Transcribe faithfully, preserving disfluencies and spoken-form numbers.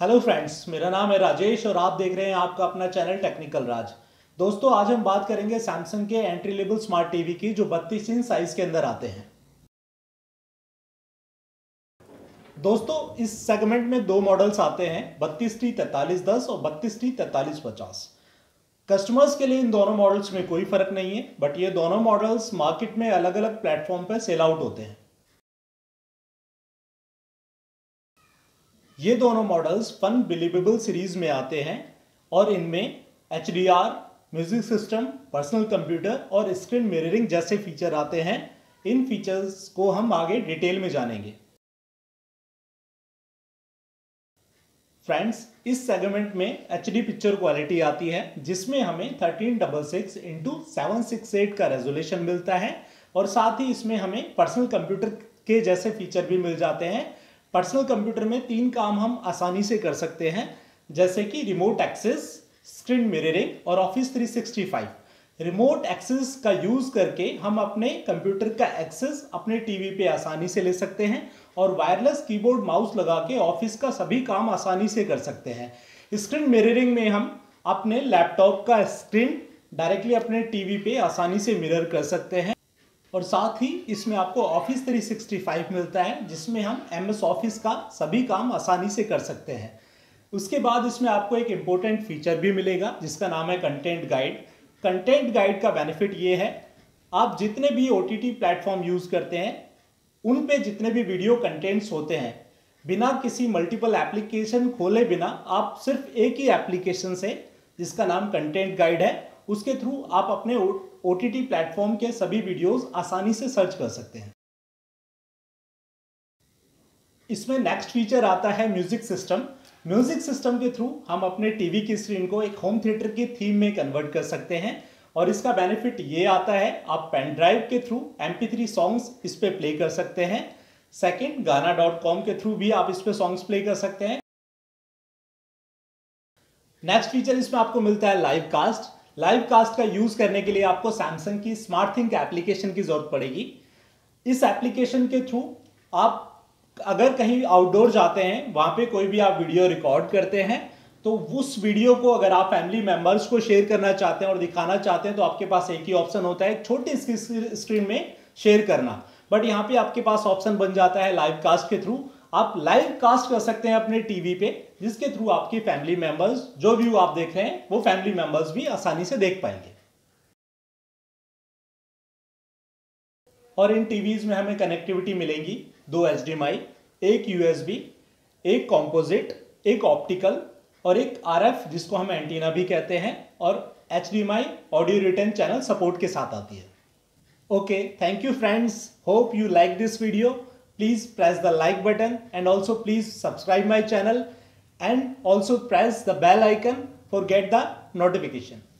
Hello friends, मेरा नाम है राजेश और आप देख रहे हैं आपका अपना चैनल टेक्निकल राज। दोस्तों, आज हम बात करेंगे सैमसंग के एंट्री लेवल स्मार्ट टीवी की जो बत्तीस इंच साइज के अंदर आते हैं। दोस्तों, इस सेगमेंट में दो मॉडल्स आते हैं, बत्तीस टी तैंतालीस दस और बत्तीस टी तैंतालीस पचास। कस्टमर्स के लिए इन दोनों मॉडल्स में कोई फर्क नहीं है, बट ये दोनों मॉडल्स मार्केट में अलग अलग प्लेटफॉर्म पर सेल आउट होते हैं। ये दोनों मॉडल्स फन बिलीवेबल सीरीज में आते हैं और इनमें H D R, music system, personal computer और स्क्रीन मिररिंग जैसे फीचर आते हैं। इन फीचर्स को हम आगे डिटेल में जानेंगे। फ्रेंड्स, इस सेगमेंट में एच डी पिक्चर क्वालिटी आती है जिसमें हमें thirteen double six into seven six eight का रेजोल्यूशन मिलता है और साथ ही इसमें हमें पर्सनल कंप्यूटर के जैसे फीचर भी मिल जाते हैं। पर्सनल कंप्यूटर में तीन काम हम आसानी से कर सकते हैं, जैसे कि रिमोट एक्सेस, स्क्रीन मिररिंग और office three sixty five. Remote access का यूज करके हम अपने कंप्यूटर का एक्सेस अपने टीवी पे आसानी से ले सकते हैं और वायरलेस कीबोर्ड माउस लगा के ऑफिस का सभी काम आसानी से कर सकते हैं। स्क्रीन मिररिंग में हम अपने लैपटॉप का स्क्रीन डायरेक्टली अपने टीवी पे आसानी से मिरर कर सकते हैं और साथ ही इसमें आपको ऑफिस थ्री सिक्सटी फाइव मिलता है जिसमें हम एम एस ऑफिस का सभी काम आसानी से कर सकते हैं। उसके बाद इसमें आपको एक इम्पोर्टेंट फीचर भी मिलेगा जिसका नाम है कंटेंट गाइड। कंटेंट गाइड का बेनिफिट ये है, आप जितने भी O T T platform use करते हैं उन पे जितने भी वीडियो कंटेंट्स होते हैं, बिना किसी मल्टीपल एप्लीकेशन खोले बिना आप सिर्फ एक ही एप्लीकेशन से, जिसका नाम कंटेंट गाइड है, उसके थ्रू आप अपने ओ टी टी प्लेटफॉर्म के सभी वीडियोस आसानी से सर्च कर सकते हैं। इसमें नेक्स्ट फीचर आता है म्यूजिक सिस्टम। म्यूजिक सिस्टम के थ्रू हम अपने टीवी की स्क्रीन को एक होम थिएटर की थीम में कन्वर्ट कर सकते हैं और इसका बेनिफिट ये आता है, आप पेन ड्राइव के through M P three songs इस पे प्ले कर सकते हैं। सेकेंड, गाना डॉट कॉम के थ्रू भी आप इस पे सॉन्ग्स प्ले कर सकते हैं। नेक्स्ट फीचर इसमें आपको मिलता है लाइव कास्ट। लाइव कास्ट का यूज करने के लिए आपको सैमसंग की स्मार्ट थिंक एप्लीकेशन की जरूरत पड़ेगी। इस एप्लीकेशन के थ्रू आप अगर कहीं आउटडोर जाते हैं, वहां पे कोई भी आप वीडियो रिकॉर्ड करते हैं, तो उस वीडियो को अगर आप फैमिली मेंबर्स को शेयर करना चाहते हैं और दिखाना चाहते हैं तो आपके पास एक ही ऑप्शन होता है, छोटी स्क्रीन में शेयर करना। बट यहाँ पे आपके पास ऑप्शन बन जाता है लाइव कास्ट के थ्रू। आप लाइव कास्ट कर सकते हैं अपने टीवी पे, जिसके थ्रू आपकी फैमिली मेंबर्स जो व्यू आप देख रहे हैं वो फैमिली मेंबर्स भी आसानी से देख पाएंगे। और इन टीवीज में हमें कनेक्टिविटी मिलेगी, दो एच डी एम आई, एक यू एस बी, एक कॉम्पोजिट, एक ऑप्टिकल और एक आर एफ जिसको हम एंटीना भी कहते हैं, और H D M I audio return channel support के साथ आती है। Okay, thank you friends, hope you like this video. Please press the like button and also please subscribe my channel and also press the bell icon for get the notification.